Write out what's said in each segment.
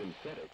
synthetic.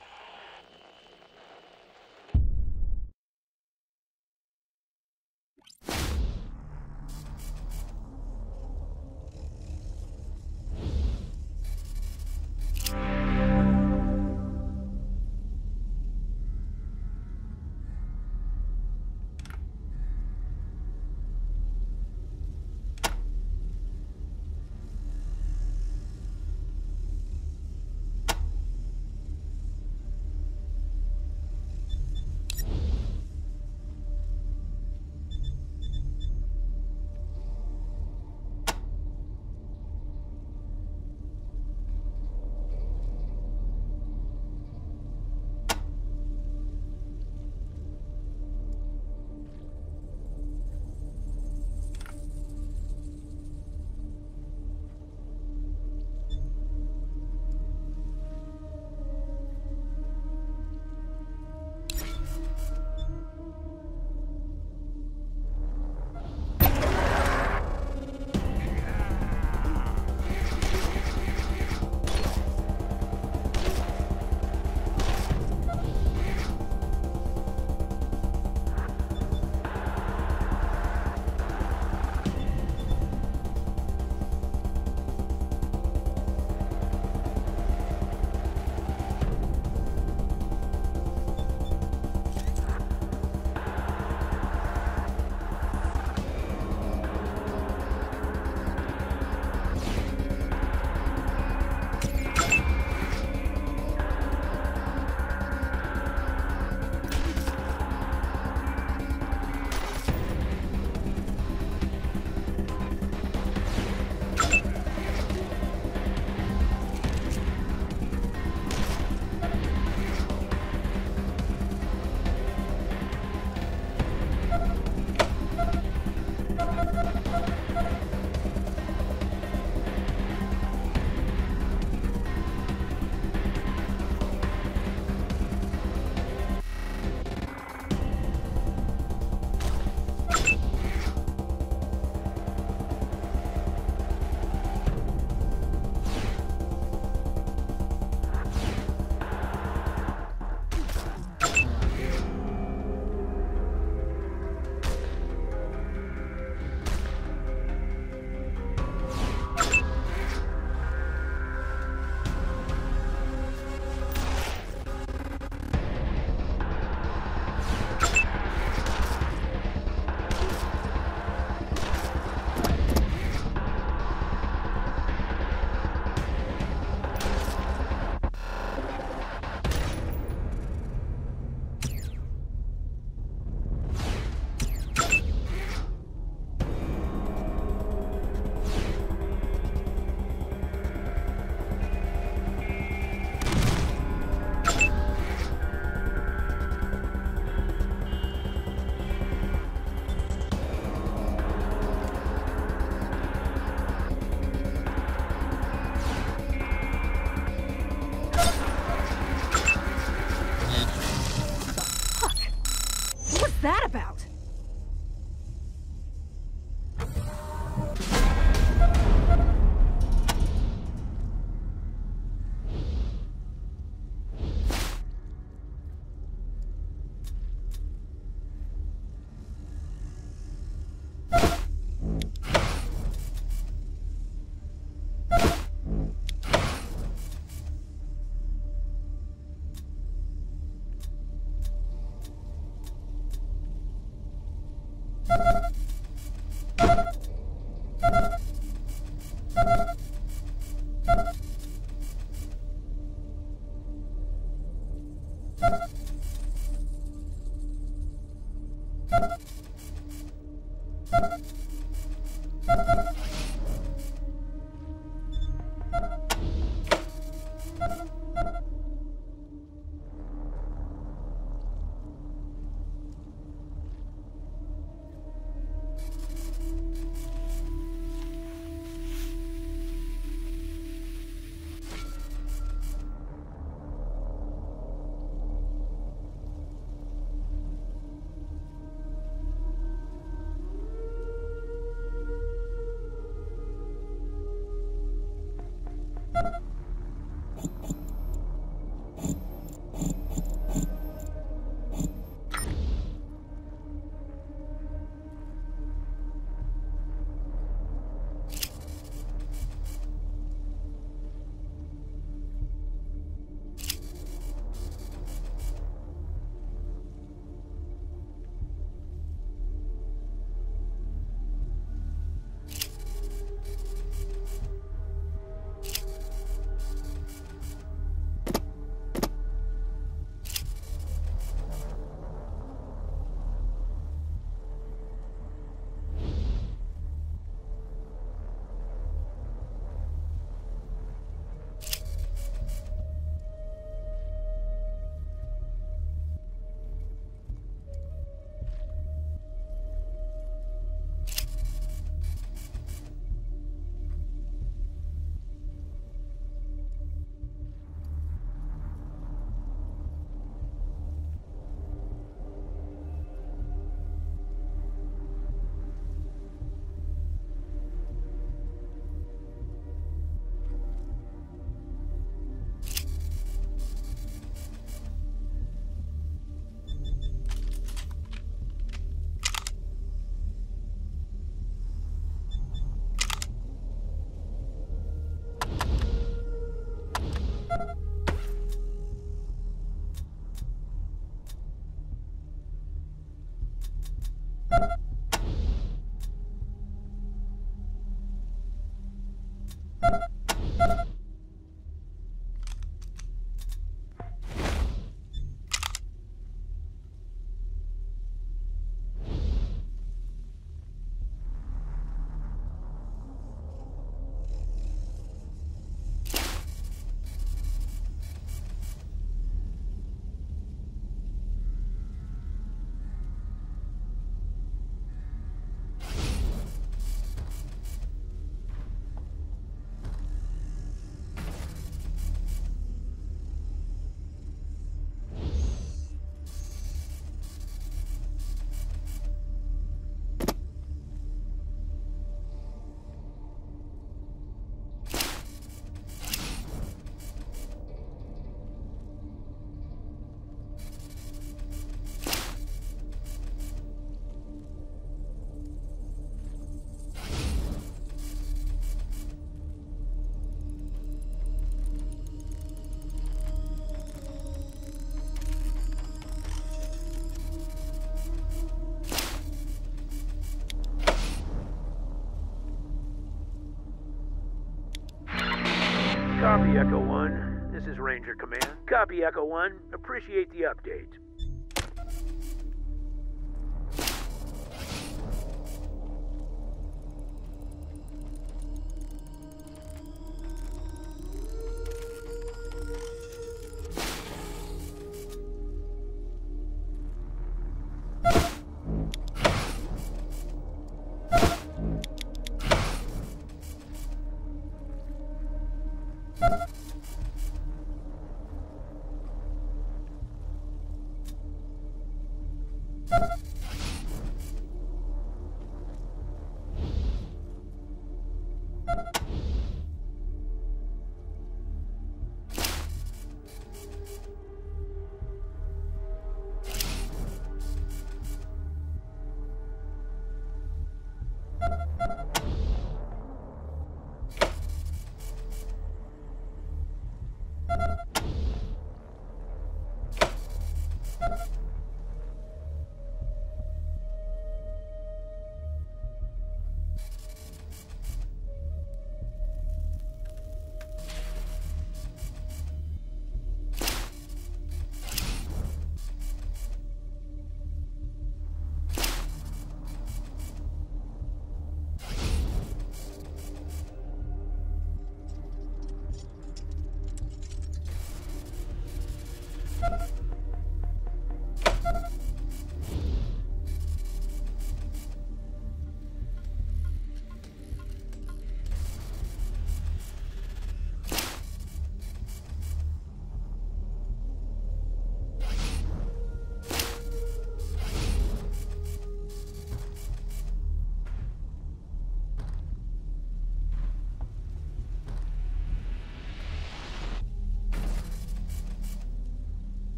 Copy, Echo 1. This is Ranger Command. Copy, Echo 1. Appreciate the update.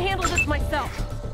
handle this myself.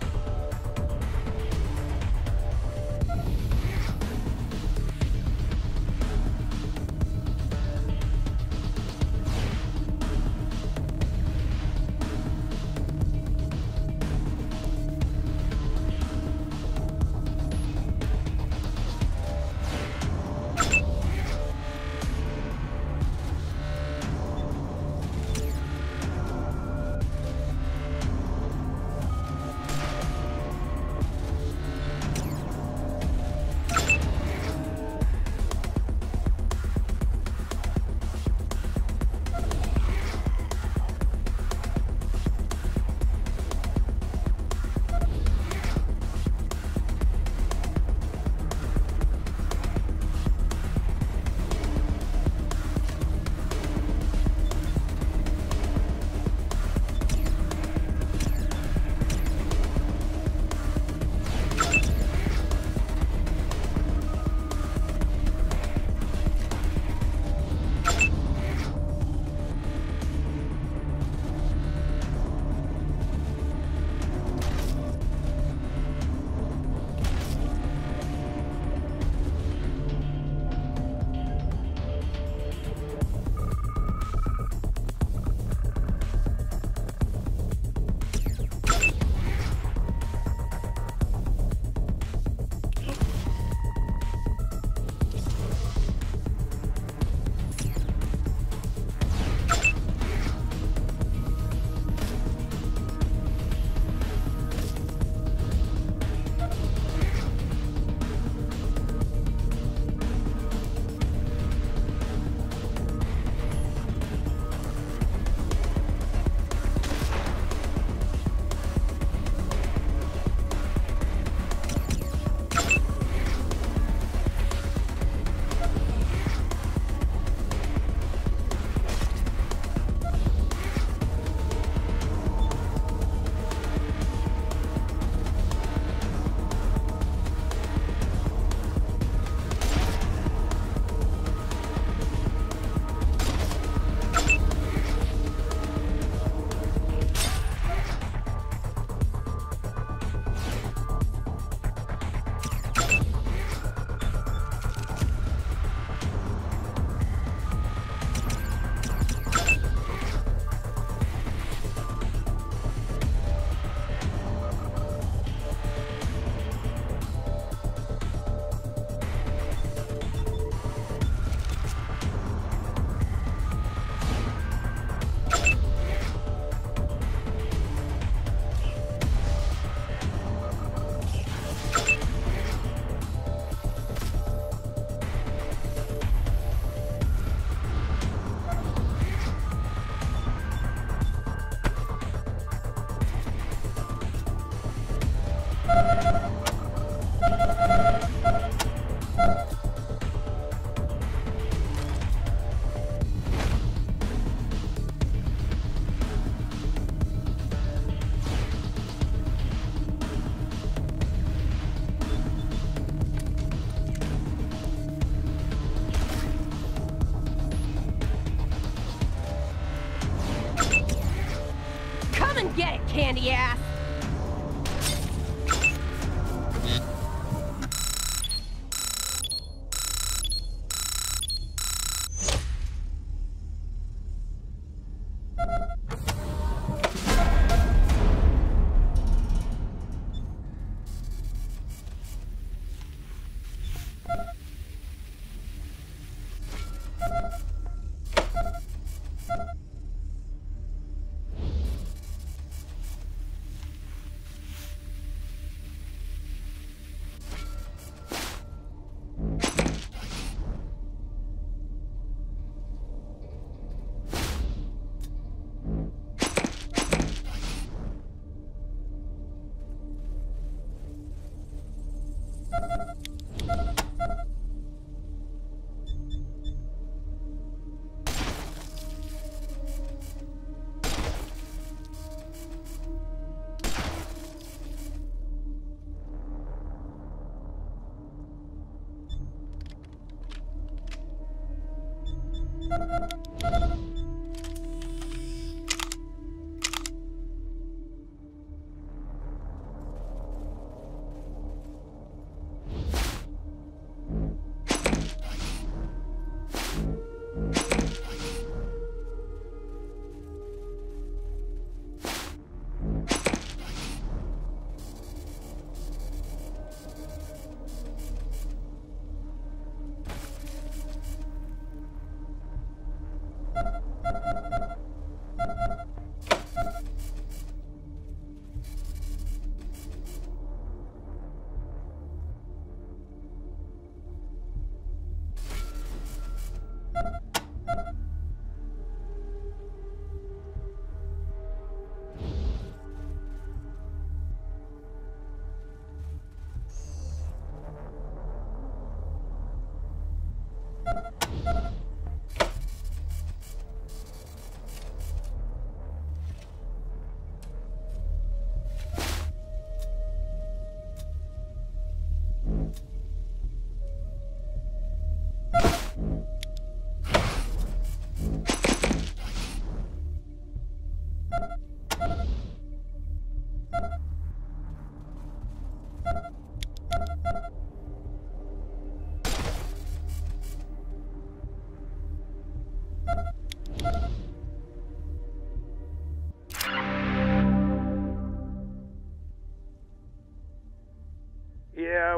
Get it, candy ass!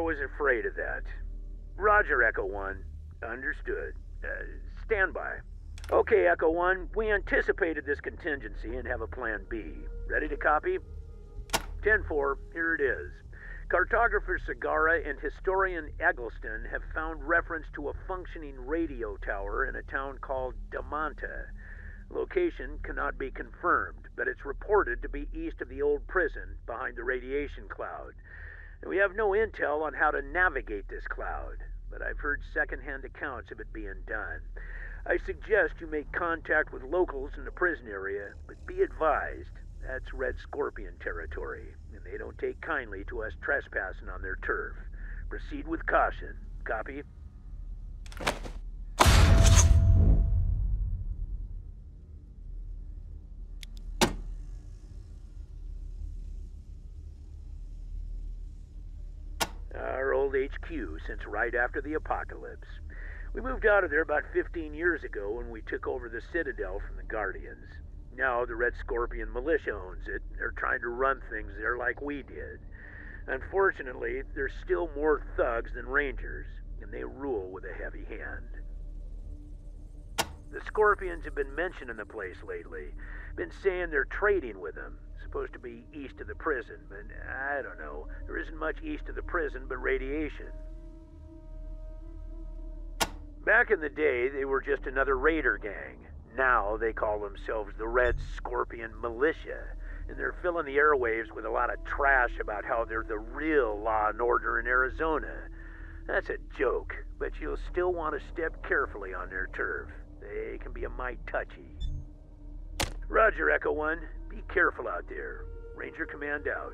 was afraid of that. Roger, Echo 1. Understood. Stand by. Okay, Echo 1, we anticipated this contingency and have a plan B. Ready to copy? 10-4, here it is. Cartographer Sagara and historian Eggleston have found reference to a functioning radio tower in a town called Damanta. Location cannot be confirmed, but it's reported to be east of the old prison behind the radiation cloud. And we have no intel on how to navigate this cloud, but I've heard second-hand accounts of it being done. I suggest you make contact with locals in the prison area, but be advised, that's Red Scorpion territory, and they don't take kindly to us trespassing on their turf. Proceed with caution. Copy? Our old HQ since right after the apocalypse. We moved out of there about 15 years ago when we took over the Citadel from the Guardians. Now the Red Scorpion militia owns it. They're trying to run things there like we did. Unfortunately, there's still more thugs than Rangers, and they rule with a heavy hand. The Scorpions have been mentioning the place lately. Been saying they're trading with them. Supposed to be east of the prison, but I don't know. There isn't much east of the prison but radiation. Back in the day, they were just another raider gang. Now they call themselves the Red Scorpion Militia, and they're filling the airwaves with a lot of trash about how they're the real law and order in Arizona. That's a joke, but you'll still want to step carefully on their turf. They can be a mite touchy. Roger, Echo 1. Be careful out there. Ranger Command out.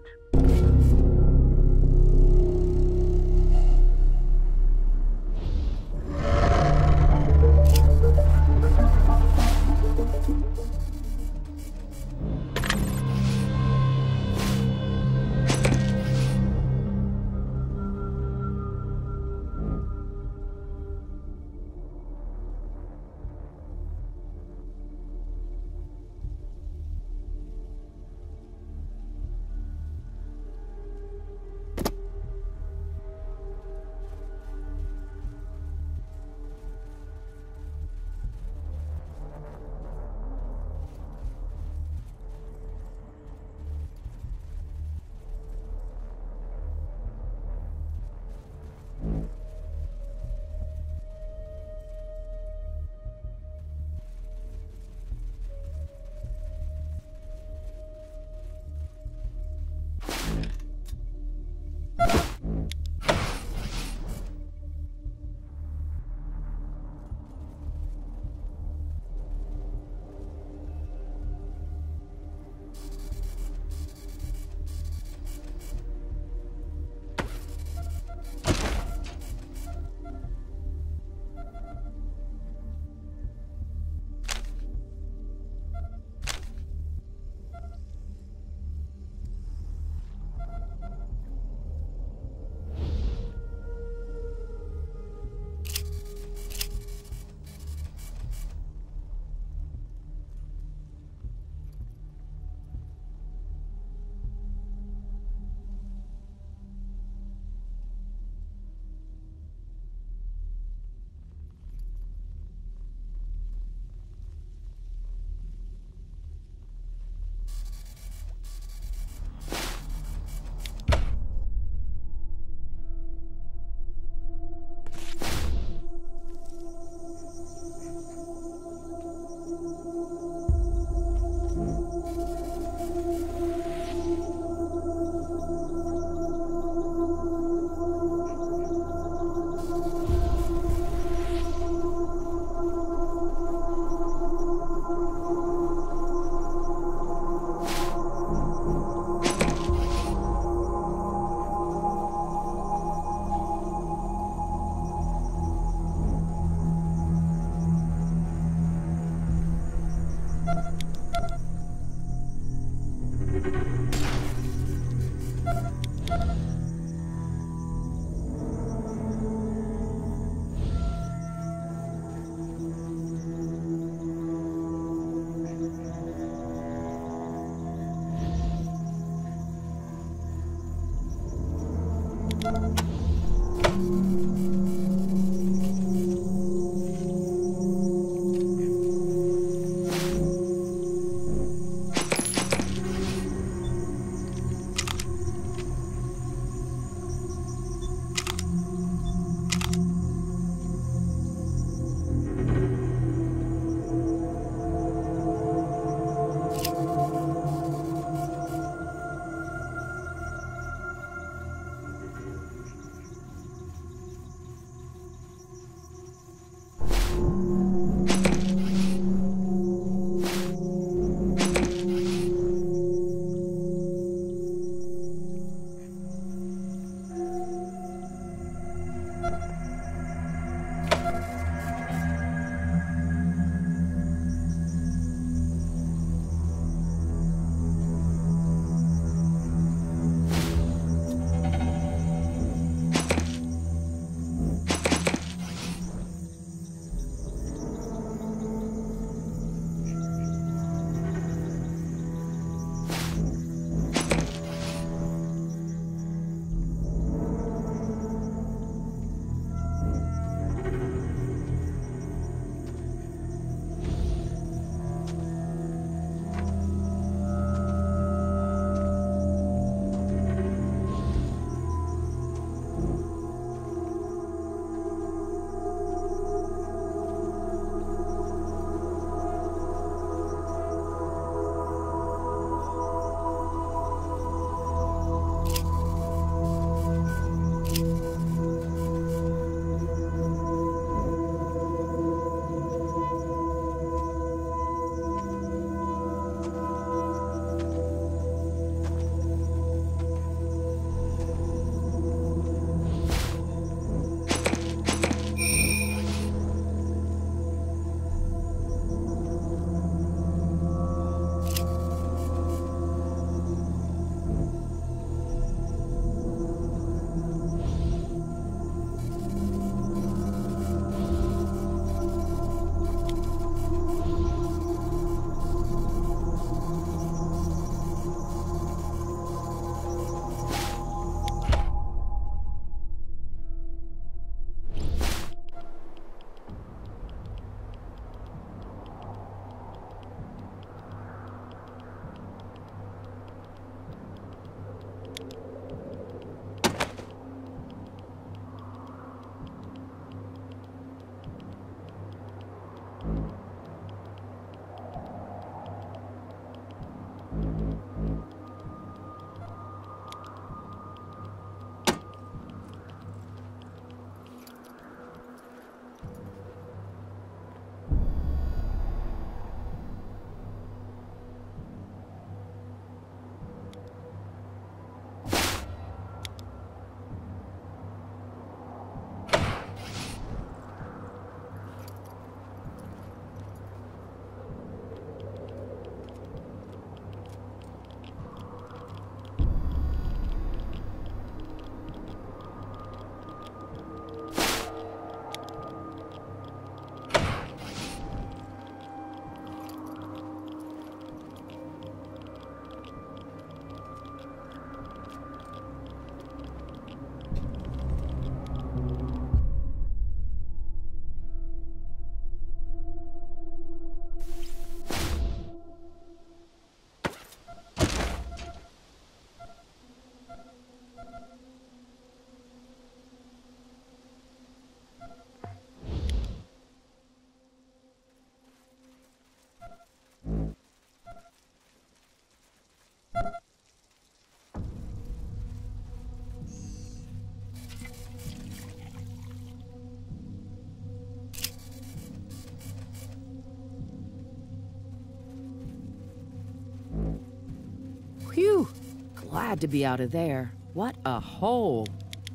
Whew. Glad to be out of there. What a hole.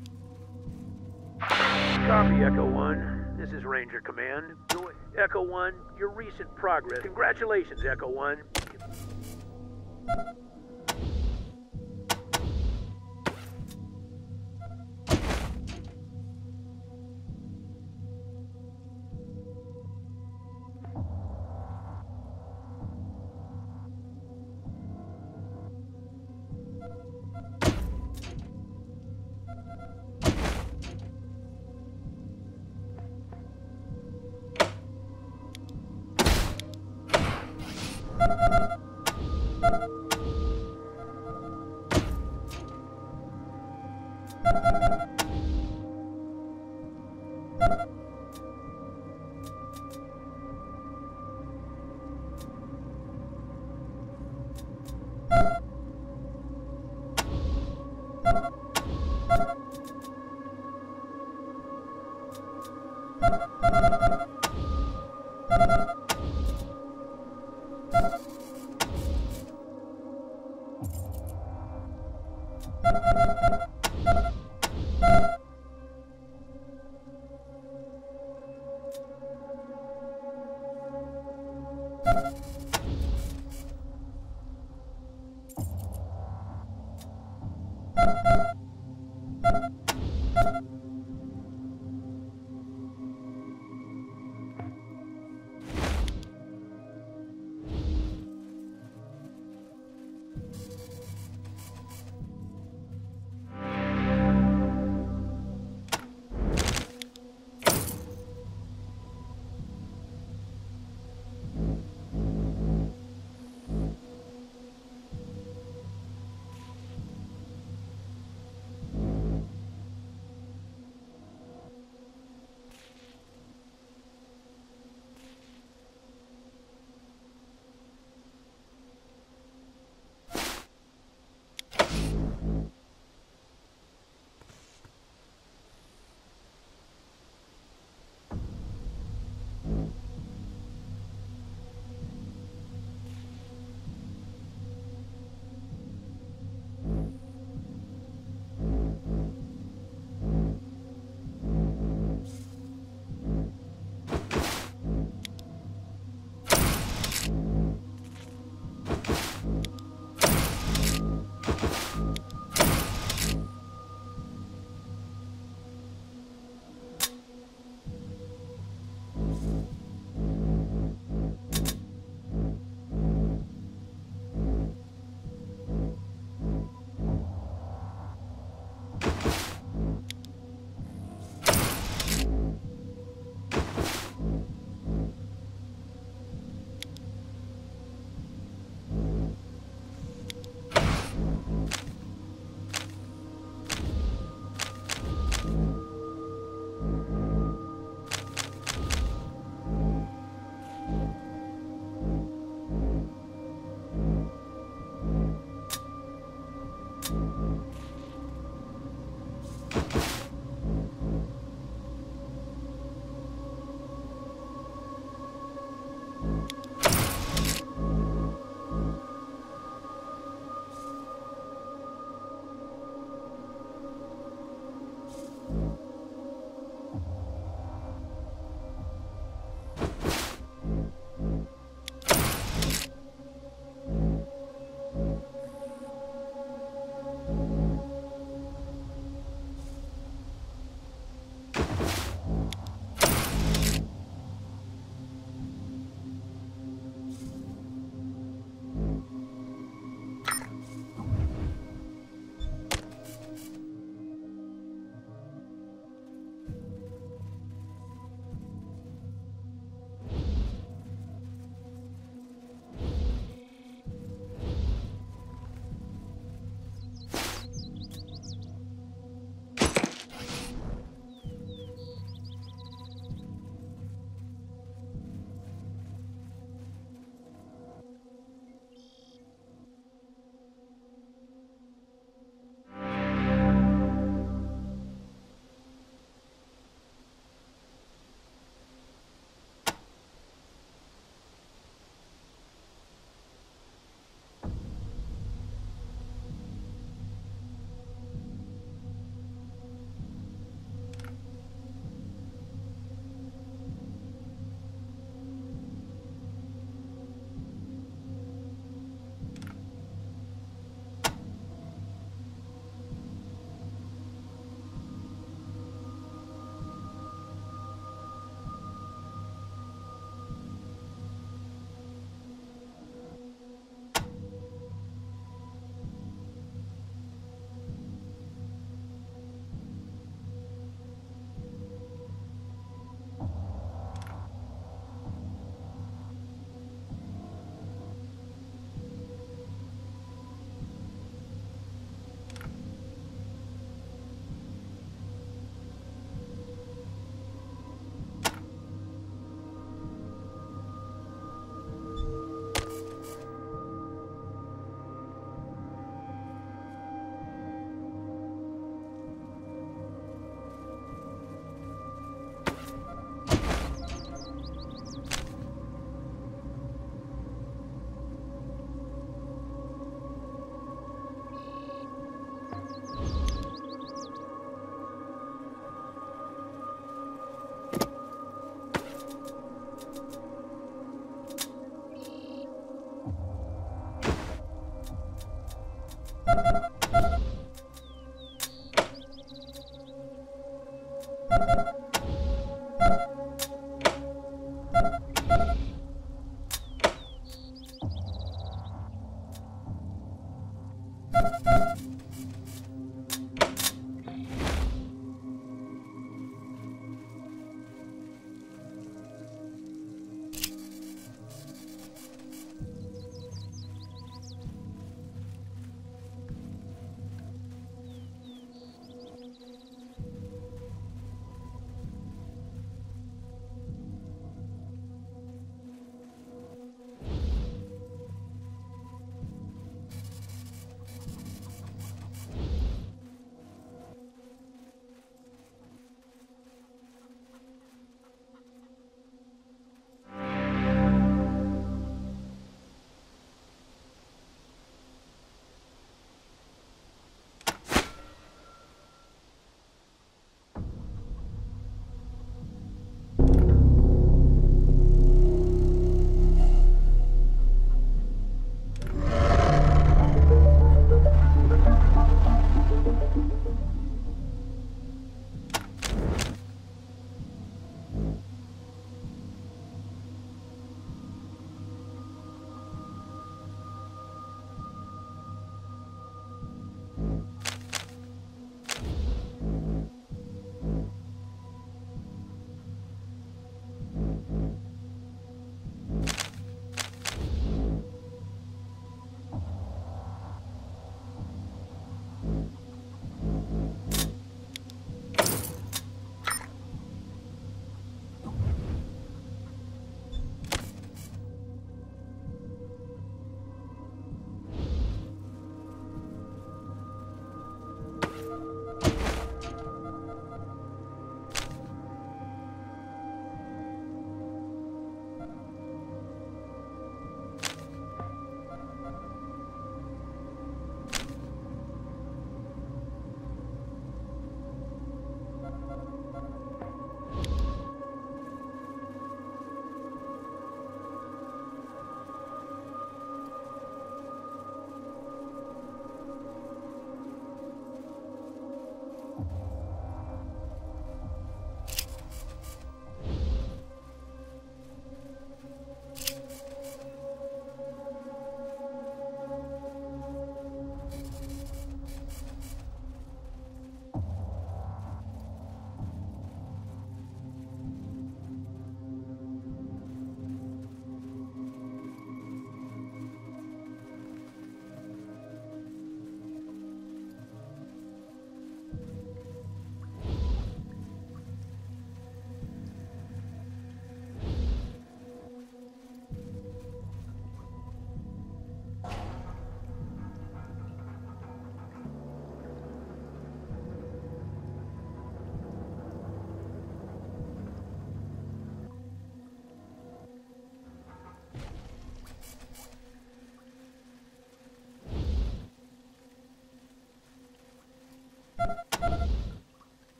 Copy, Echo 1. This is Ranger Command. Echo 1, your recent progress. Congratulations, Echo 1.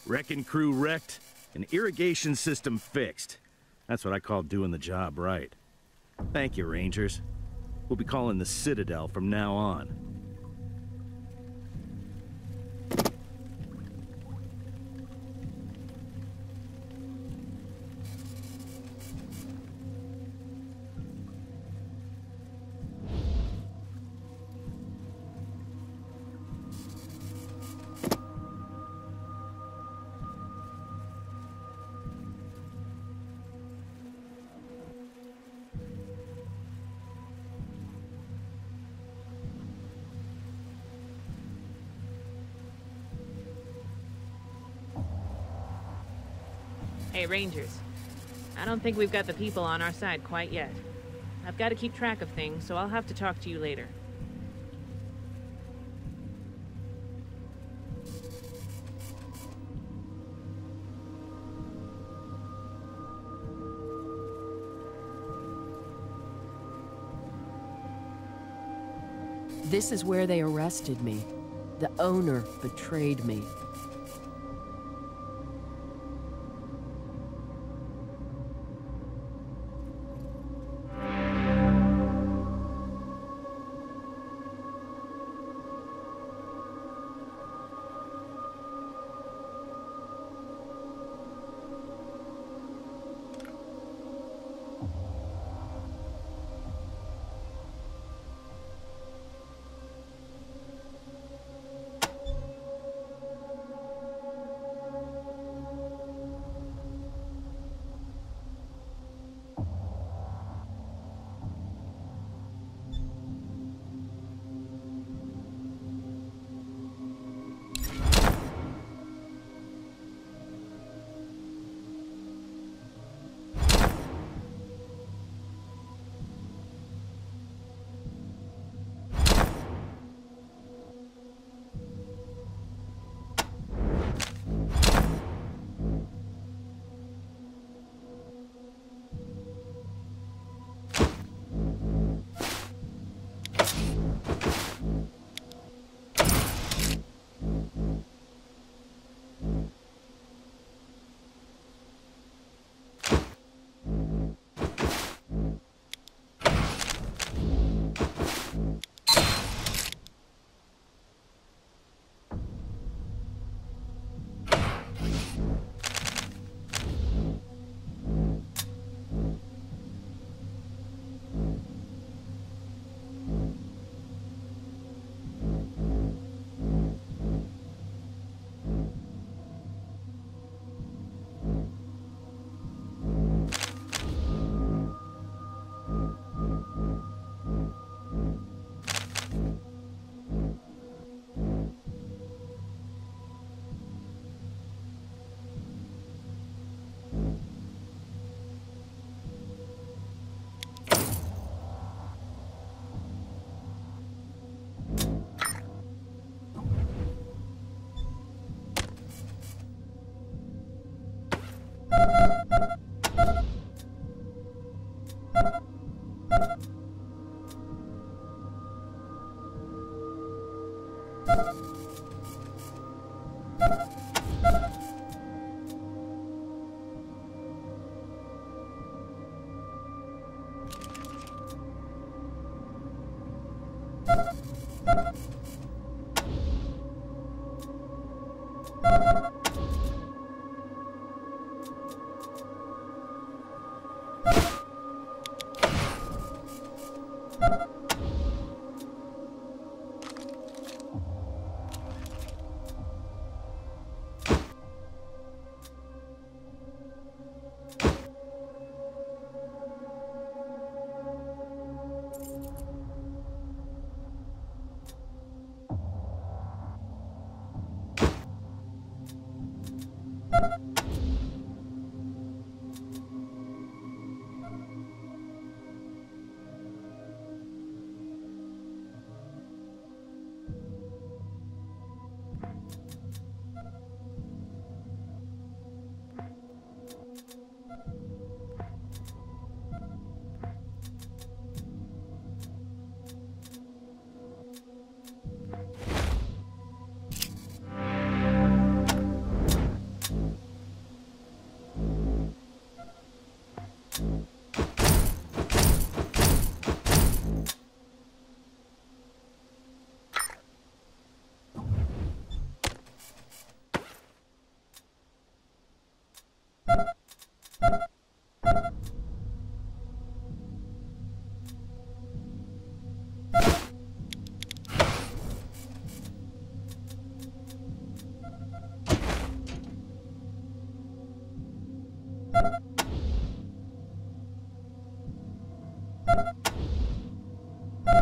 Wrecking crew wrecked, and irrigation system fixed. That's what I call doing the job right. Thank you, Rangers. We'll be calling the Citadel from now on. Hey, Rangers. I don't think we've got the people on our side quite yet. I've got to keep track of things, so I'll have to talk to you later. This is where they arrested me. The owner betrayed me.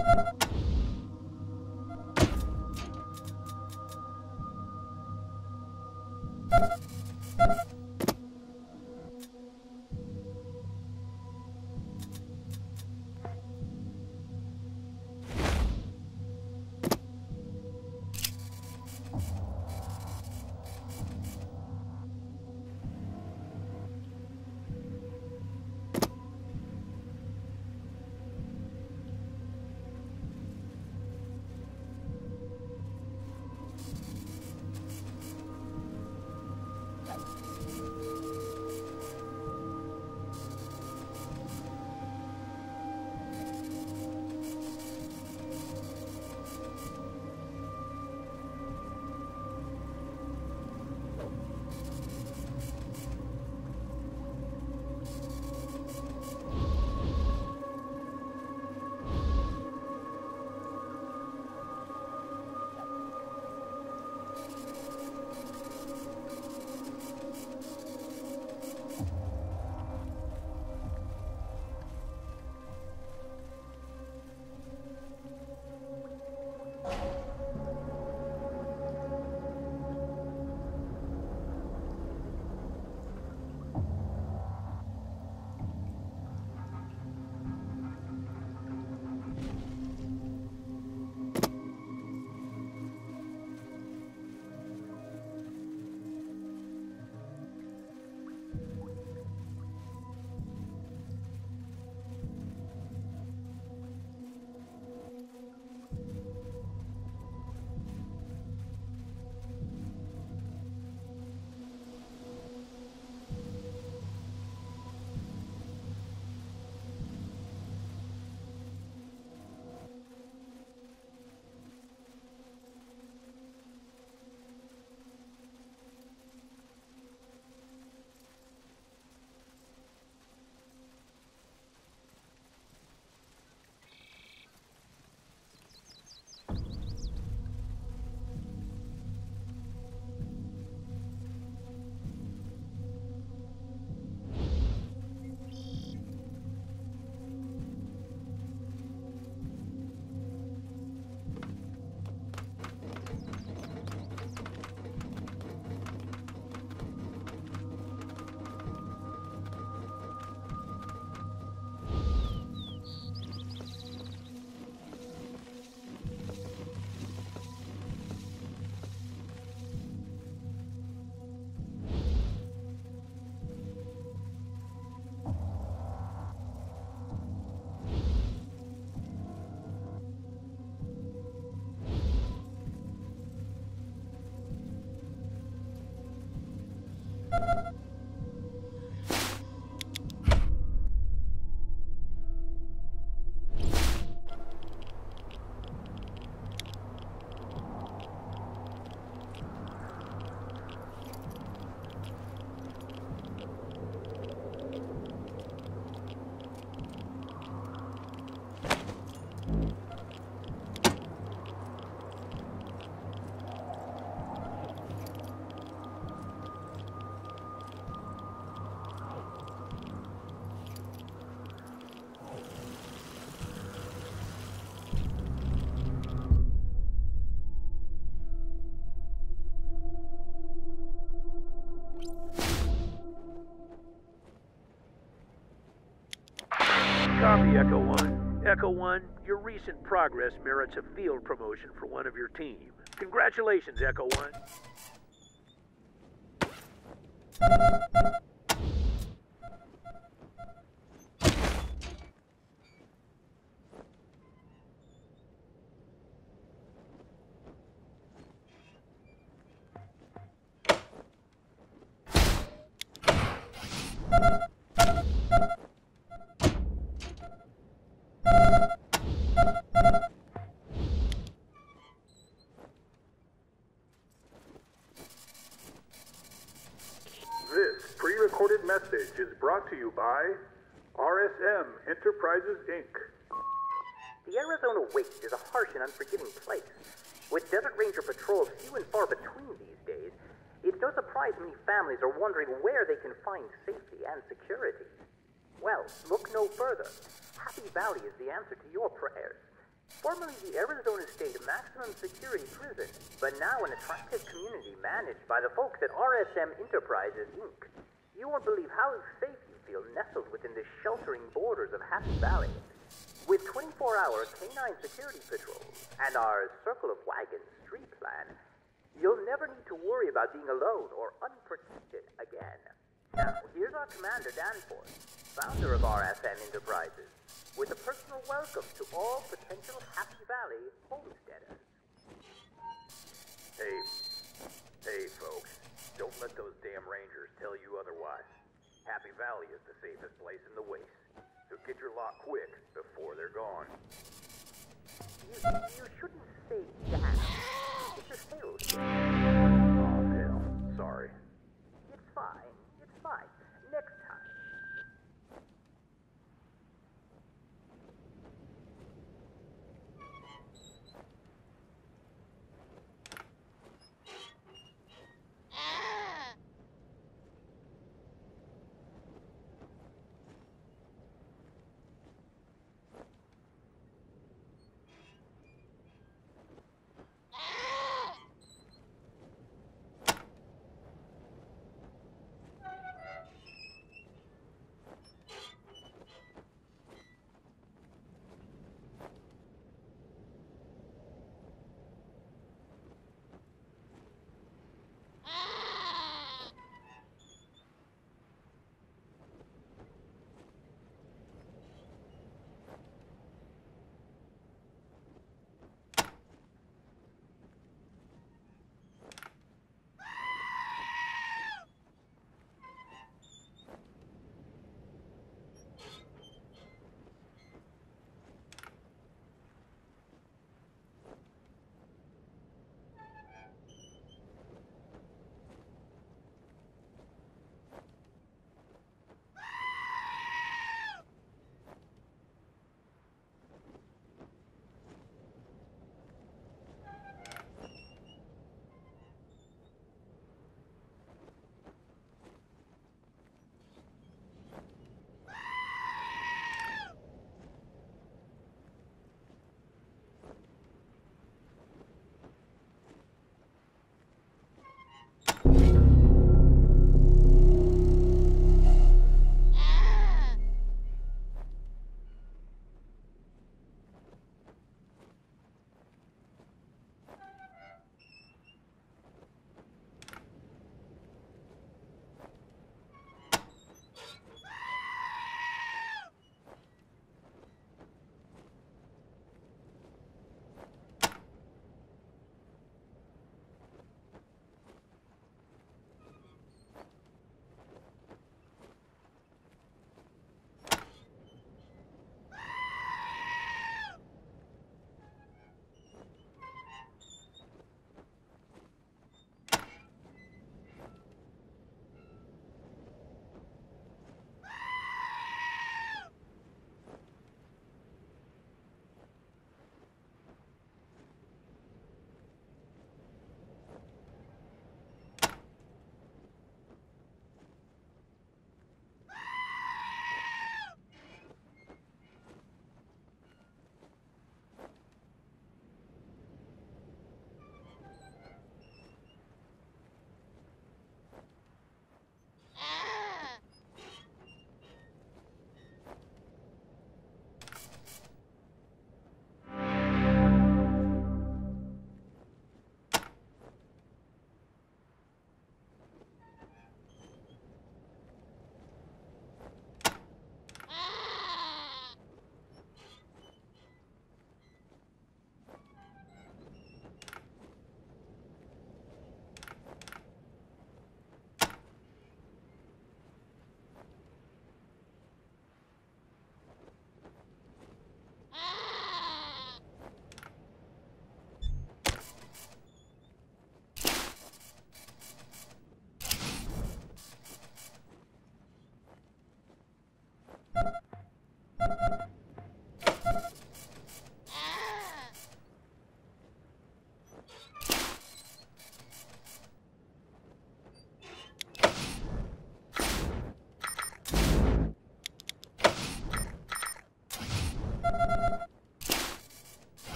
Copy, Echo 1. Echo 1, your recent progress merits a field promotion for one of your team. Congratulations, Echo 1. This pre-recorded message is brought to you by RSM Enterprises, Inc. The Arizona Waste is a harsh and unforgiving place. With Desert Ranger patrols few and far between these days, it's no surprise many families are wondering where they can find safety and security. Well, look no further. Happy Valley is the answer to your prayers. Formerly the Arizona State Maximum Security Prison, but now an attractive community managed by the folks at RSM Enterprises, Inc. You won't believe how safe you feel nestled within the sheltering borders of Happy Valley. With 24-hour canine security patrols and our Circle of Wagons street plan, you'll never need to worry about being alone or unprotected again. Now, here's our Commander Danforth, founder of RSM Enterprises, with a personal welcome to all potential Happy Valley homesteaders. Hey, folks. Don't let those damn rangers tell you otherwise. Happy Valley is the safest place in the Waste. So get your lot quick before they're gone. You shouldn't say that. It's a sales pitch. Oh, hell. Sorry. It's fine. It's fine. Next time.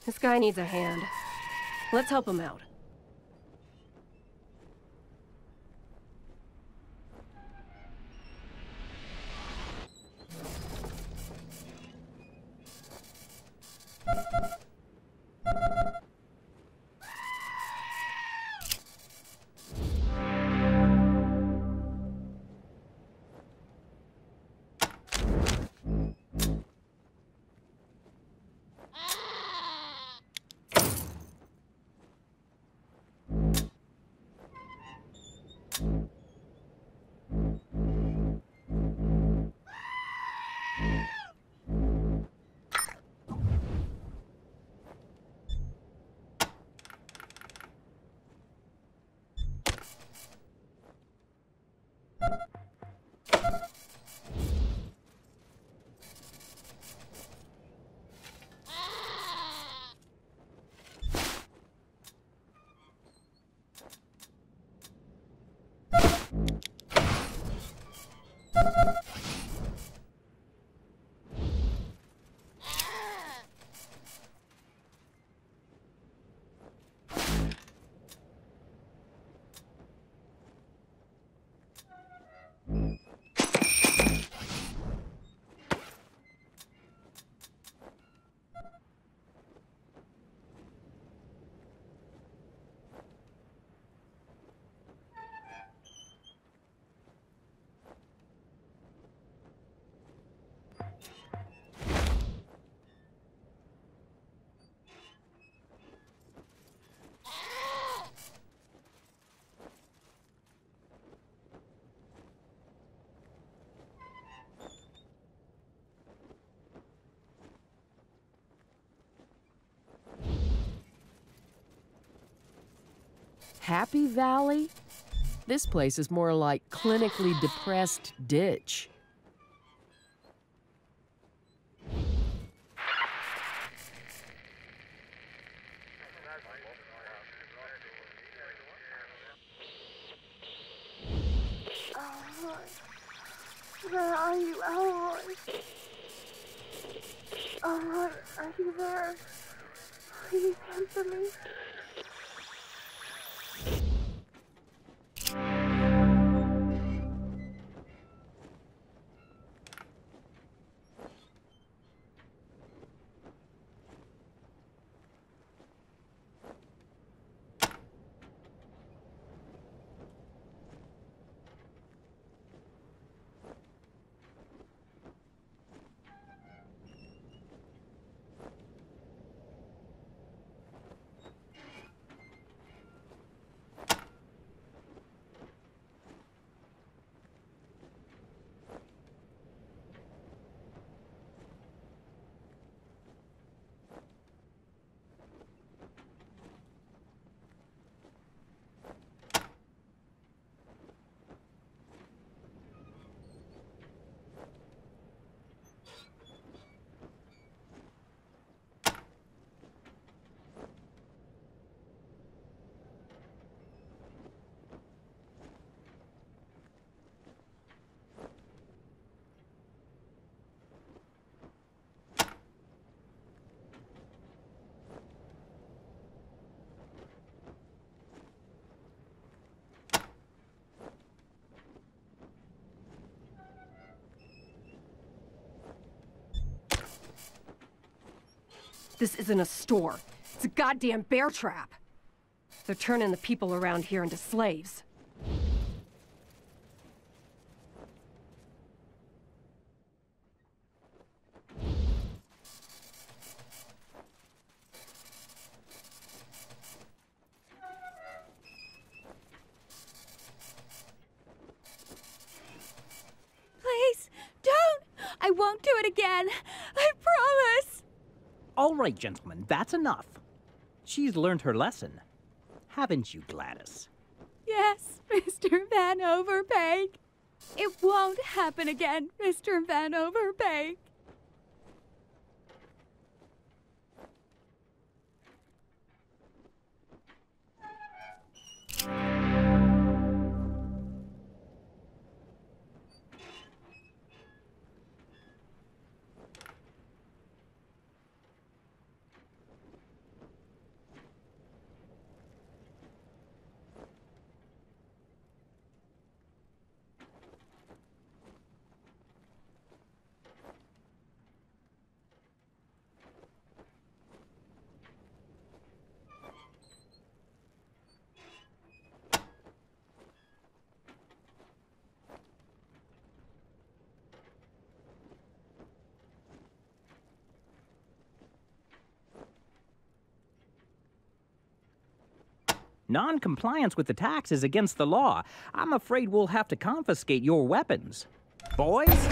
This guy needs a hand. Let's help him out. Happy Valley? This place is more like clinically depressed ditch. Where are you, Elroy? Elroy, are you there? Please answer me. This isn't a store. It's a goddamn bear trap. They're turning the people around here into slaves. Please, don't! I won't do it again. I promise. All right, gentlemen, that's enough. She's learned her lesson. Haven't you, Gladys? Yes, Mr. Van Overbeek. It won't happen again, Mr. Van Overbeek. Non-compliance with the tax is against the law. I'm afraid we'll have to confiscate your weapons. Boys?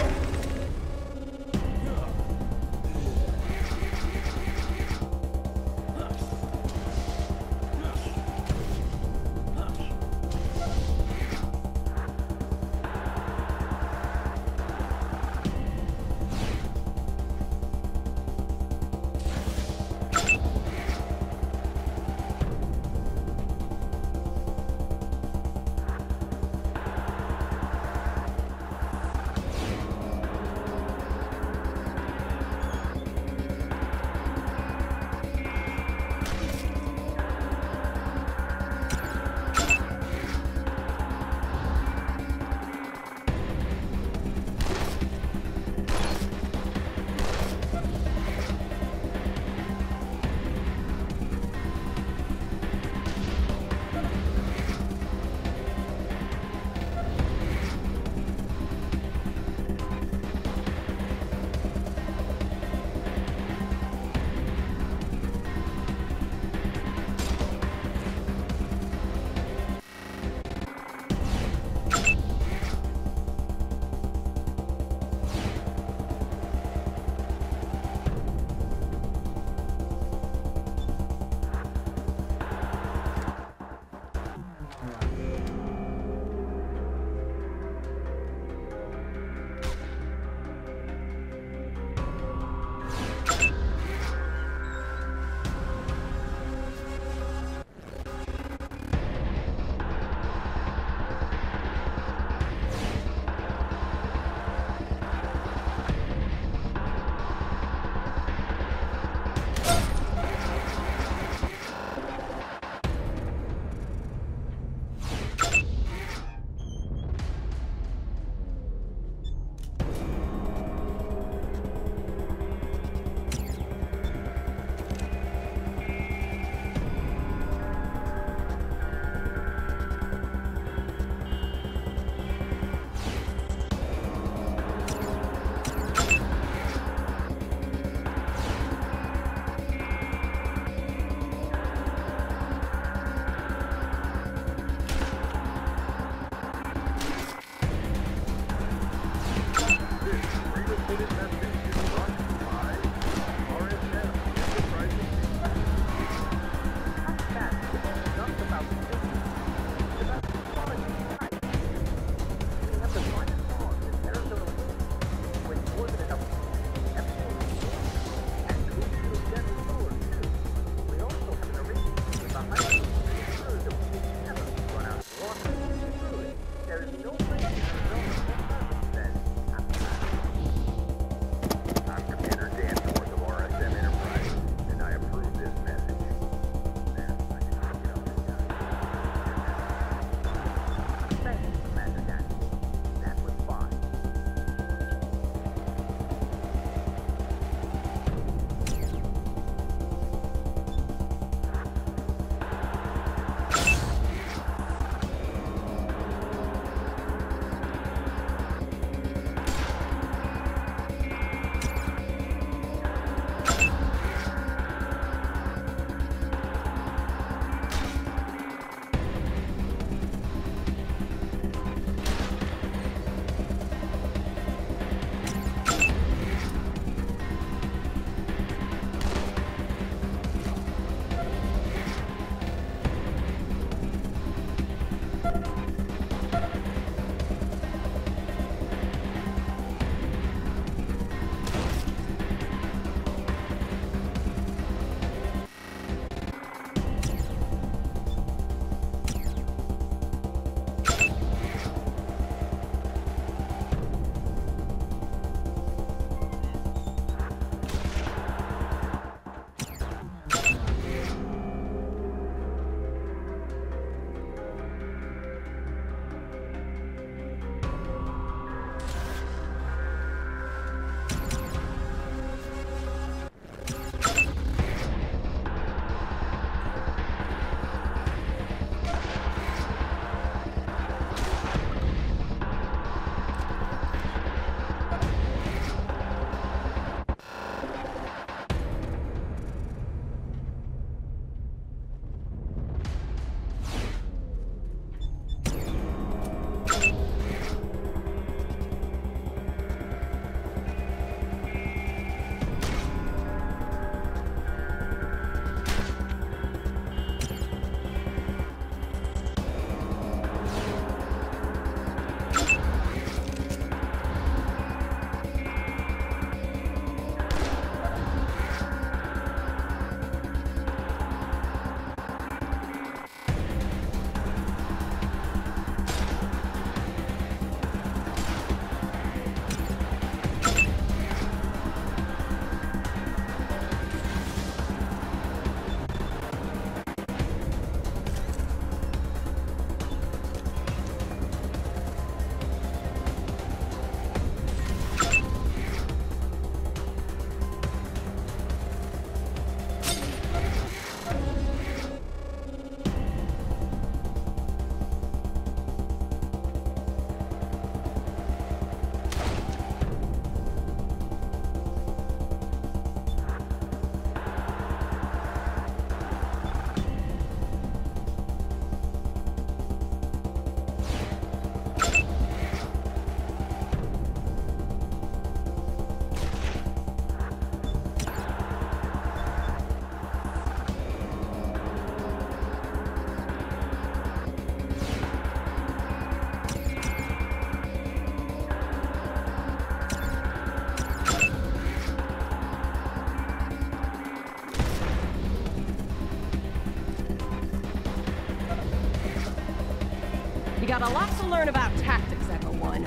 You got a lot to learn about tactics, Echo 1.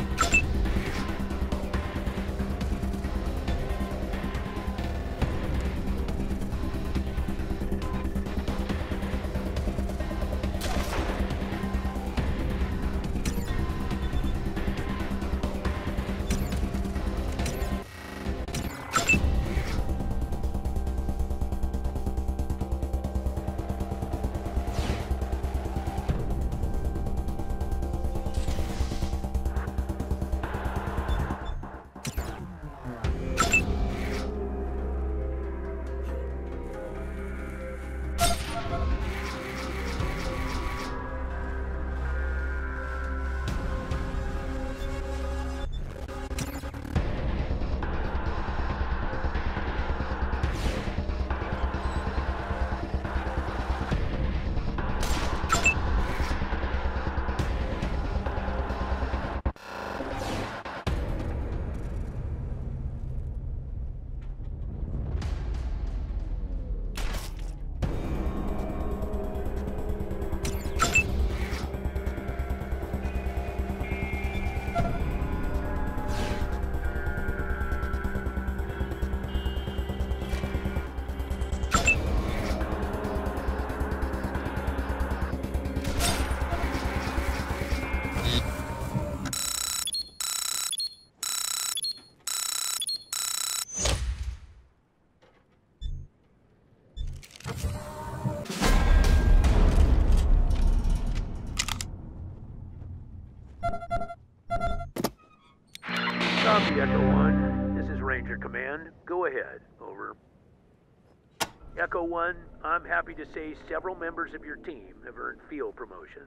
Copy, Echo 1. This is Ranger Command. Go ahead. Over. Echo 1, I'm happy to say several members of your team have earned field promotions.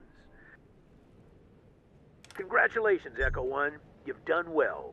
Congratulations, Echo 1. You've done well.